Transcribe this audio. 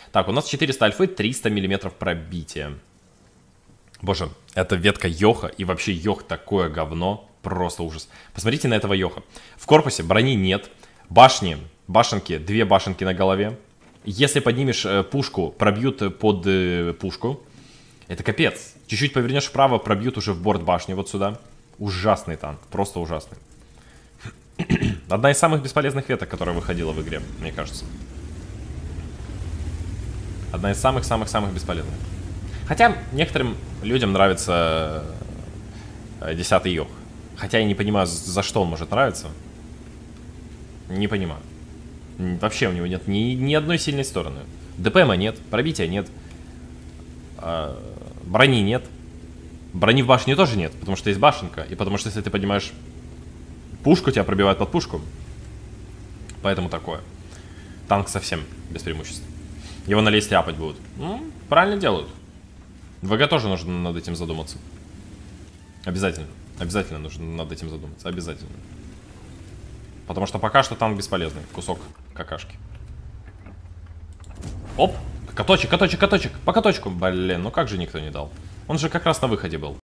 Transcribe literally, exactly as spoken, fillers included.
Так, у нас четыреста альфы, триста миллиметров пробития. Боже, это ветка Йоха, и вообще Йох такое говно, просто ужас. Посмотрите на этого Йоха. В корпусе брони нет, башни, башенки, две башенки на голове. Если поднимешь э, пушку, пробьют под э, пушку. Это капец. Чуть-чуть повернешь вправо, пробьют уже в борт башни вот сюда. Ужасный танк, просто ужасный. Одна из самых бесполезных веток, которая выходила в игре, мне кажется. Одна из самых-самых-самых бесполезных. Хотя некоторым людям нравится десятый Йох. Хотя я не понимаю, за что он может нравиться. Не понимаю. Вообще у него нет ни, ни одной сильной стороны. ДПМа нет, пробития нет. А, брони нет. Брони в башне тоже нет, потому что есть башенка. И потому что если ты поднимаешь пушку, тебя пробивают под пушку. Поэтому такое. Танк совсем без преимуществ. Его на лесте апать будут. Ну, правильно делают. ВГ тоже нужно над этим задуматься. Обязательно. Обязательно нужно над этим задуматься. Обязательно. Потому что пока что танк бесполезный. Кусок какашки. Оп! Каточек, каточек, каточек. По каточку. Блин, ну как же никто не дал? Он же как раз на выходе был.